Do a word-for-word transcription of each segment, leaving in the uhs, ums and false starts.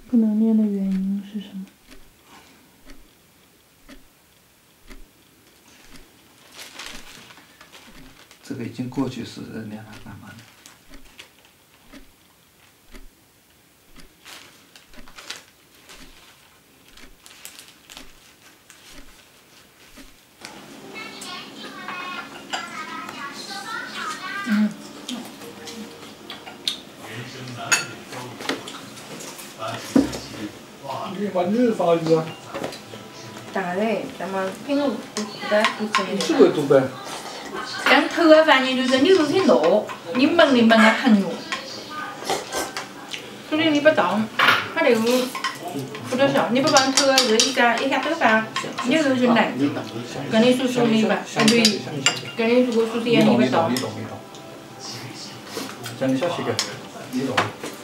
不能念的原因是什么？ 这个已经过去式的，念它干嘛呢？ 嗯。 你把日法语啊？ Đấy, cảm ơn. Cái ngủ đấy, 这个读呗。 Cái thừa và nhìn được như thế nổ, nhưng bằng thì bằng là hành ngủ. Cho nên đi bắt tỏng, nó đều phụ trợ sọ, nhưng mà bằng thừa rồi đi cả, ít khác tất cả, như là chuyện này. Cái này su su đi bà, anh đi, cái này su su đi anh đi bắt tỏng. 讲你消息个，你懂。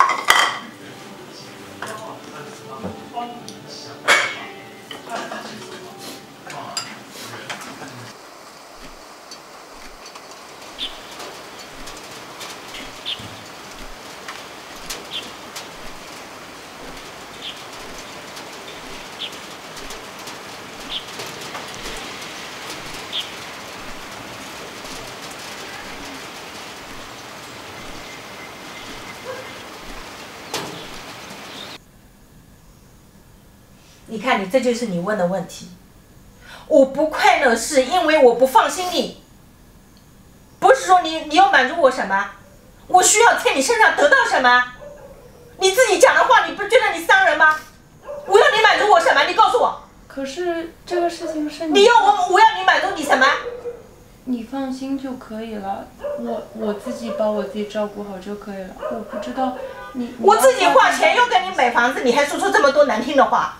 你看，你这就是你问的问题。我不快乐是因为我不放心你，不是说你你要满足我什么，我需要在你身上得到什么？你自己讲的话，你不觉得你伤人吗？我要你满足我什么？你告诉我。 可是这个事情是你。 你要我，我要你满足你什么？ 你放心就可以了，我我自己把我自己照顾好就可以了。我不知道你。你我自己花钱要给你买房子，你还说出这么多难听的话。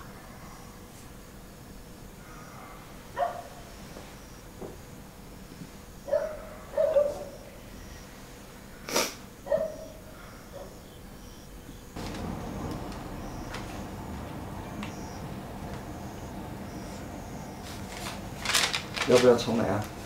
要不要重来啊？